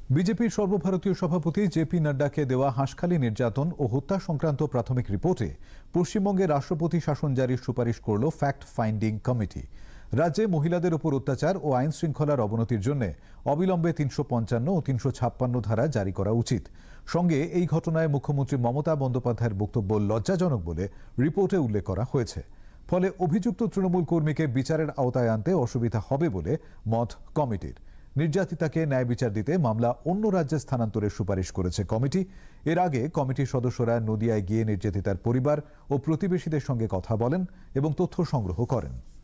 বিজেপির সর্বভারতীয় সভাপতি জেপি নাড্ডাকে দেওয়া হাঁসখালি নির্যাতন ও হত্যা সংক্রান্ত প্রাথমিক রিপোর্টে পশ্চিমবঙ্গে রাষ্ট্রপতি শাসন জারির সুপারিশ করল ফ্যাক্ট ফাইন্ডিং কমিটি। রাজ্যে মহিলাদের উপর অত্যাচার ও আইন শৃঙ্খলার অবনতির জন্য অবিলম্বে ৩৫৫ ও ৩৫৬ ধারা জারি করা উচিত। সঙ্গে এই ঘটনায় মুখ্যমন্ত্রী মমতা বন্দ্যোপাধ্যায়ের বক্তব্য লজ্জাজনক বলে রিপোর্টে উল্লেখ করা হয়েছে। ফলে অভিযুক্ত তৃণমূল কর্মীকে বিচারের আওতায় আনতে অসুবিধা হবে বলে মত কমিটির। নির্যাতিতাকে ন্যায় বিচার দিতে মামলা অন্য রাজ্যে স্থানান্তরের সুপারিশ করেছে কমিটি। এর আগে কমিটির সদস্যরা নদিয়ায় গিয়ে নির্যাতিতার পরিবার ও প্রতিবেশীদের সঙ্গে কথা বলেন এবং তথ্য সংগ্রহ করেন।